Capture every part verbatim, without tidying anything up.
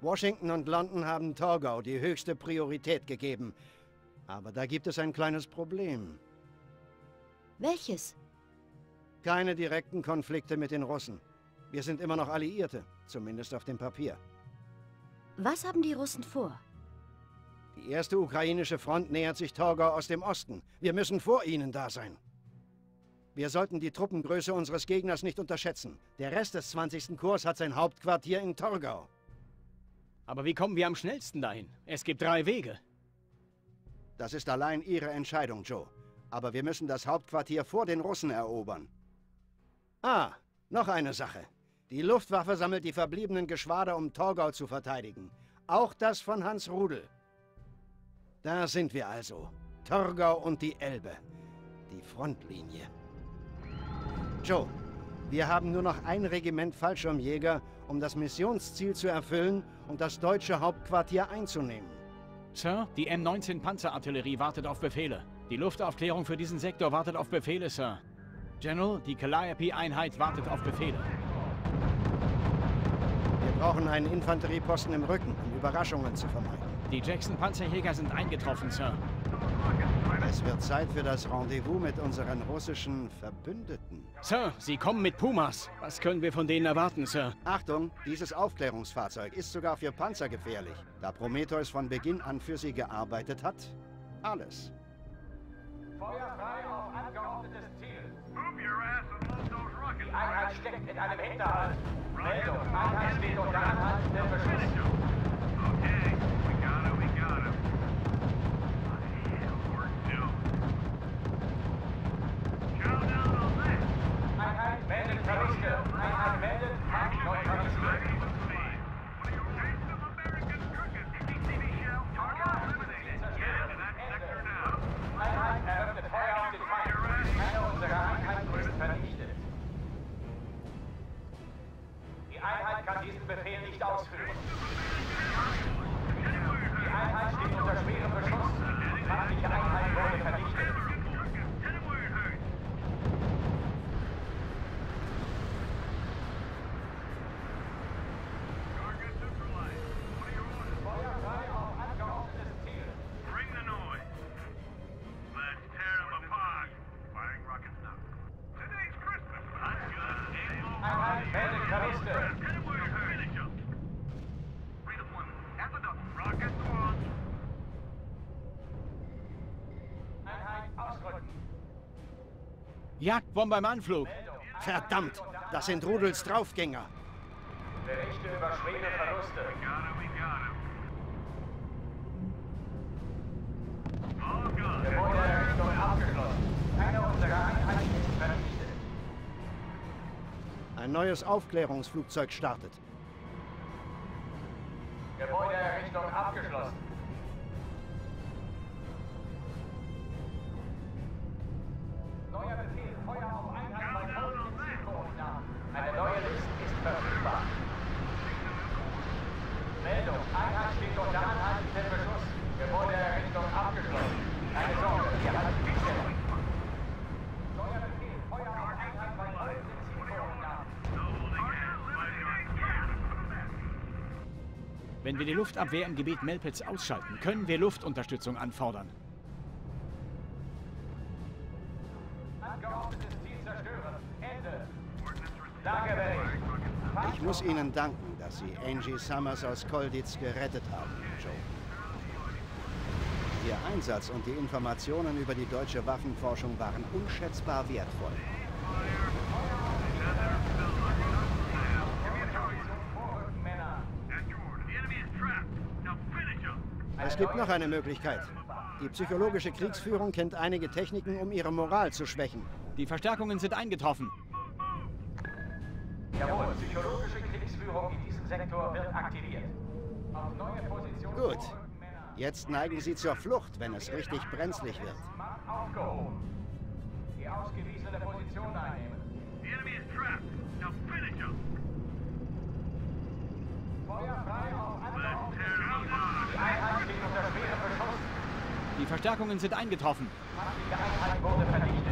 Washington und London haben Torgau die höchste Priorität gegeben. Aber da gibt es ein kleines Problem. Welches? Keine direkten Konflikte mit den Russen. Wir sind immer noch Alliierte, zumindest auf dem Papier. Was haben die Russen vor? Die erste ukrainische Front nähert sich Torgau aus dem Osten. Wir müssen vor ihnen da sein. Wir sollten die Truppengröße unseres Gegners nicht unterschätzen. Der Rest des zwanzigsten Korps hat sein Hauptquartier in Torgau. Aber wie kommen wir am schnellsten dahin? Es gibt drei Wege. Das ist allein Ihre Entscheidung, Joe. Aber wir müssen das Hauptquartier vor den Russen erobern. Ah, noch eine Sache. Die Luftwaffe sammelt die verbliebenen Geschwader, um Torgau zu verteidigen. Auch das von Hans Rudel. Da sind wir also. Torgau und die Elbe. Die Frontlinie. Joe, wir haben nur noch ein Regiment Fallschirmjäger, um das Missionsziel zu erfüllen und das deutsche Hauptquartier einzunehmen. Sir, die M neunzehn Panzerartillerie wartet auf Befehle. Die Luftaufklärung für diesen Sektor wartet auf Befehle, Sir. General, die Calliope-Einheit wartet auf Befehle. Wir brauchen einen Infanterieposten im Rücken, um Überraschungen zu vermeiden. Die Jackson-Panzerjäger sind eingetroffen, Sir. Es wird Zeit für das Rendezvous mit unseren russischen Verbündeten. Sir, sie kommen mit Pumas. Was können wir von denen erwarten, Sir? Achtung, dieses Aufklärungsfahrzeug ist sogar für Panzer gefährlich. Da Prometheus von Beginn an für sie gearbeitet hat, alles. Feuer frei auf angeordnetes Ziel. Move your ass and load those rockets. Die Einheit steckt in einem Hinterhalt. Meldung, Einheit steht unter anhaltendem Beschuss. Okay, we got him, we got him. Einheit meldet Kaliske. Einheit meldet Mark Kaliske. Einheit eröffnet Feuer auf den Feind. Eine unserer Einheiten ist vernichtet. Die Einheit kann diesen Befehl nicht ausführen. Die Einheit steht unter schwerem Beschuss. Die feindliche Einheit wurde vernichtet. Jagdbomber im Anflug! Verdammt! Das sind Rudels Draufgänger! Berichte über schwere Verluste. Gebäudeerrichtung abgeschlossen. Keine unserer Einheiten ist vernichtet. Ein neues Aufklärungsflugzeug startet. Gebäudeerrichtung abgeschlossen. Neuer Befehl, Feuer auf Einheit bei folgenden Zielkoordinaten. Eine neue Liste ist verfügbar. Meldung, Einheit steht unter anhaltendem Beschuss. Gebäudeerrichtung abgeschlossen. Keine Sorge, wir halten die Stellung. Neuer Befehl, Feuer auf Einheit bei folgenden Zielkoordinaten. Wenn wir die Luftabwehr im Gebiet Melpitz ausschalten, können wir Luftunterstützung anfordern. Angeordnetes Ziel zerstören. Ende. Lagebericht. Ich muss Ihnen danken, dass Sie Angie Summers aus Kolditz gerettet haben, Joe. Ihr Einsatz und die Informationen über die deutsche Waffenforschung waren unschätzbar wertvoll. Es gibt noch eine Möglichkeit. Die psychologische Kriegsführung kennt einige Techniken, um ihre Moral zu schwächen. Die Verstärkungen sind eingetroffen. Jawohl, psychologische Kriegsführung in diesem Sektor wird aktiviert. Auf neue Positionen. Gut. Jetzt neigen Sie zur Flucht, wenn es richtig brenzlig wird. Aufgehoben. Die ausgewiesene Position einnehmen. Feuer frei auf angeordnetes Ziel. Die Einheit steht unter schwerem Beschuss. Die Verstärkungen sind eingetroffen. Die Einheit wurde vernichtet.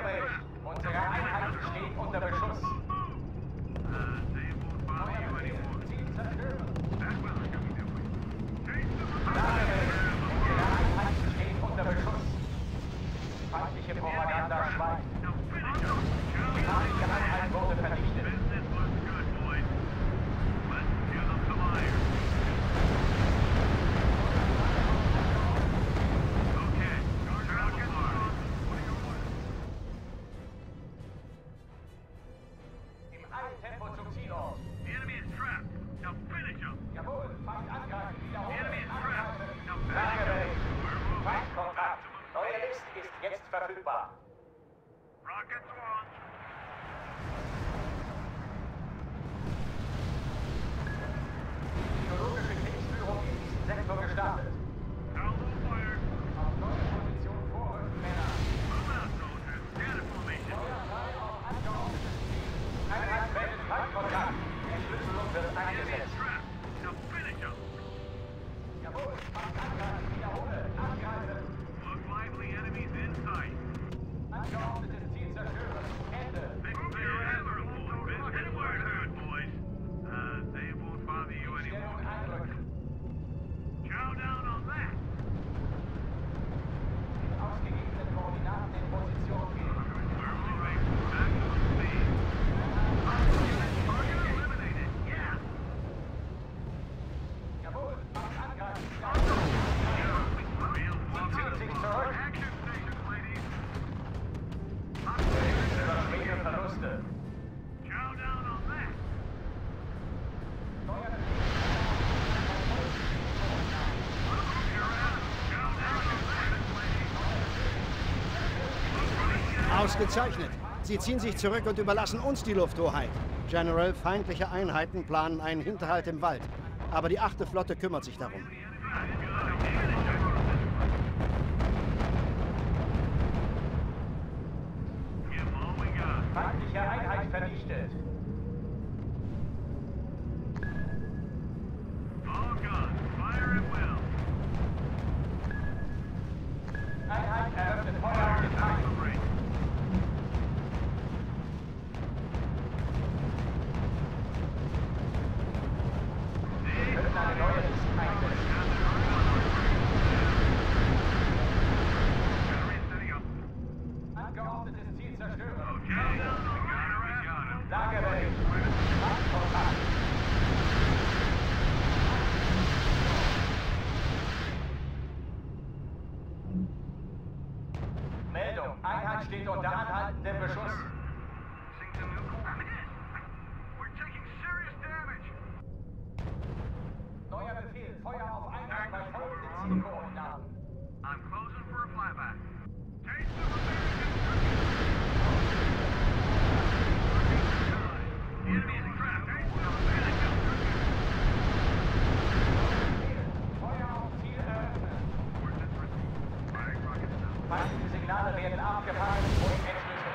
Lagebericht. Unsere Einheit steht unter Beschuss. Neuer Befehl. Ziel zerstören. Lagebericht. Unsere Einheit steht unter Beschuss. Feindliche Propaganda schweigt. Die feindliche Einheit wurde vernichtet. Verfügbar. Rockets launched. Biologische Kriegsführung in diesem Sektor gestartet. Salvo fired. Auf neue Position vorrücken, Männer. Move out, soldiers. Stand formation. Feuer frei auf angeordnetes Ziel. Einheit meldet Feindkontakt. Entschlüsselung wird eingesetzt. Trap. Now finish them. Jawohl, Feind angreifen. Wiederhole. Angreifen. Look lively, enemies in sight. Angeordnetes Ziel zerstören. Ende. Move your ass, boys. Anywhere good, boys. Uh, they won't bother you Stellung anymore. einrücken. Chow down on that. Ausgegebene Koordinaten in Position gehen. We're moving. Maximum speed. Target eliminated. Yeah. Jawohl, Feind angreifen. Real Ziehen sich zurück. action stations, ladies. Schwere Verluste. Chow down on that. Neuer Ausgezeichnet. Sie ziehen sich zurück und überlassen uns die Lufthoheit. General, feindliche Einheiten planen einen Hinterhalt im Wald. Aber die achte Flotte kümmert sich darum. Give them all we got. feindliche Einheit vernichtet. All guns, fire at will. Einheit eröffnet Feuer auf den Feind. Celebrate. Wir können eine neue Liste einsetzen. Battery setting up. Angeordnetes Ziel zerstören. Okay. We got it, we got it. Lagebericht. Feindkontakt. Meldung. Einheit steht unter anhaltendem Beschuss. Seeing some new coordinates. We're taking serious damage. Neuer Befehl. Feuer auf Einheit bei folgenden Zielkoordinaten. I'm closing for a flyback. Taste of American The enemy is trapped. Taste of American Feuer auf Ziel eröffnen. Coordinates received. Firing rockets now. Feindliche Signale werden abgefangen und entschlüsselt.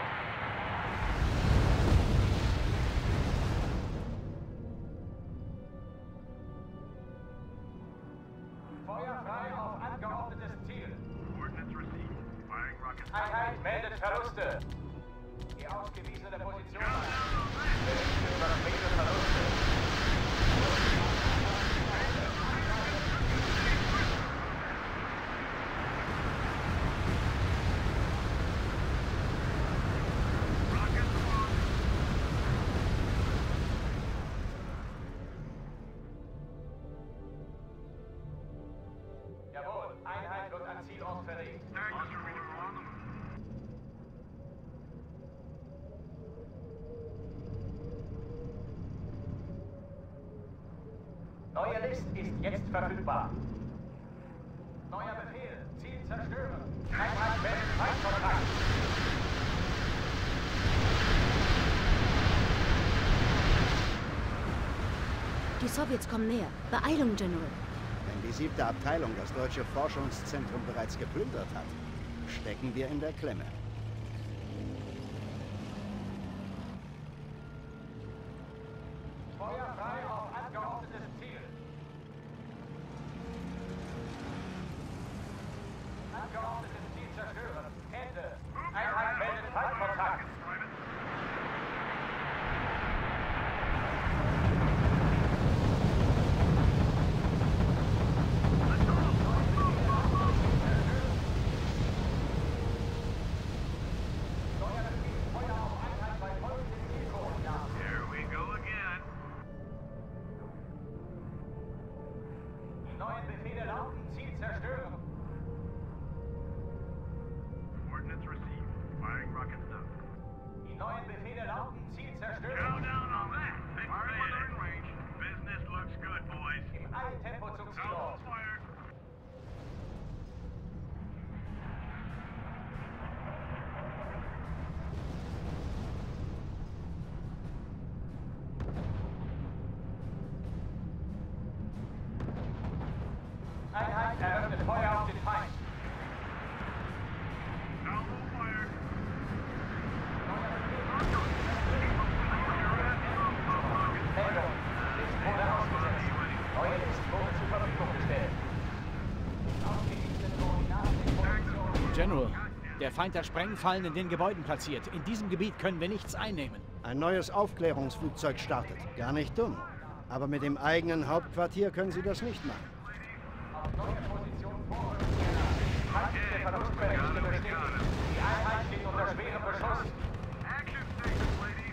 Feuer frei auf angeordnetes Ziel. Coordinates received. Firing rockets now. Einheit meldet Verluste. Die ausgewiesene Position. Chow down on that. Berichte über schwere Verluste. Rockets launched. Jawohl, Einheit wird an Zielort verlegt. Launcher reader on them. Neue List ist jetzt verfügbar. Neuer Befehl. Ziel zerstören. Einheit meldet Feindkontakt. Die Sowjets kommen näher. Beeilung, General. Wenn die siebte Abteilung das deutsche Forschungszentrum bereits geplündert hat, stecken wir in der Klemme. Feuer frei auf angeordnetes Ziel. Angeordnetes Ziel zerstören. Ende. Einheit meldet Feindkontakt. zerstören. Countdown on that. Big fan. Range. Business looks good, boys. Im Eiltempo zum Zielort. Fire. Einheit eröffnet Feuer auf den Feind. Down low fire. Meldung. Licht wurde ausgesetzt. Neue List wurde zur Verfügung gestellt. Ausgewiesene Koordinaten in Position. General, der Feind hat Sprengfallen in den Gebäuden platziert. In diesem Gebiet können wir nichts einnehmen. Ein neues Aufklärungsflugzeug startet. Gar nicht dumm. Aber mit dem eigenen Hauptquartier können Sie das nicht machen. Auf neue Position vorrücken. Feindliche Verlustberichte bestätigt. Die Einheit steht unter schwerem Beschuss. Action stations, ladies.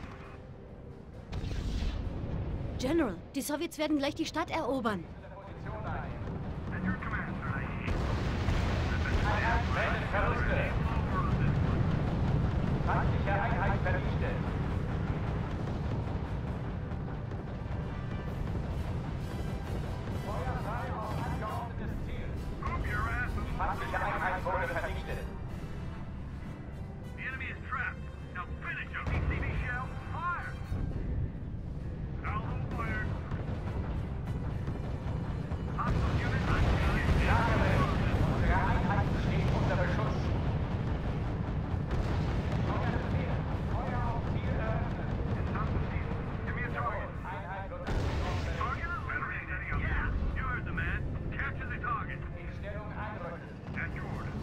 General, die Sowjets werden gleich die Stadt erobern. Position ein. At your command, sir. Einheit meldet Verluste. Feindliche Einheit vernichtet. Feuer frei auf angeordnetes Ziel. Move your asses. Feindliche Einheit wurde vernichtet. The enemy is trapped. Now finish him. C C B shell. Fire. Down low fire. Hostile unit on Lagebild. Unsere Einheit steht unter Beschuss. Neuer Befehl. Feuer auf Ziel eröffnet. Give me a target. Einheit wird angeordnet. Target? Better ain't any of Yeah. You heard the man. Capture the target. In Stellung einrücken. At your order.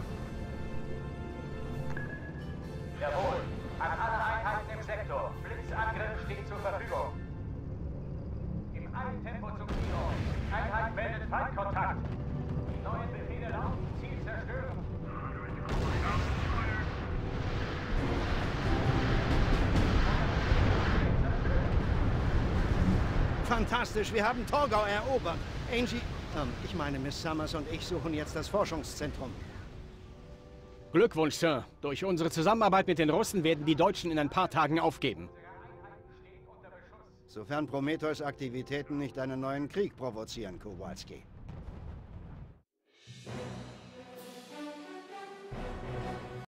Jawohl. An alle Einheiten im Sektor. Blitzangriff steht zur Verfügung. Im Eiltempo zum Zielort. Einheit meldet Feindkontakt. Die neuen Befehle lauten Ziel zerstören. Fantastisch, wir haben Torgau erobert. Angie, ähm, ich meine, Miss Summers und ich suchen jetzt das Forschungszentrum. Glückwunsch, Sir. Durch unsere Zusammenarbeit mit den Russen werden die Deutschen in ein paar Tagen aufgeben. Sofern Prometheus Aktivitäten nicht einen neuen Krieg provozieren, Kowalski.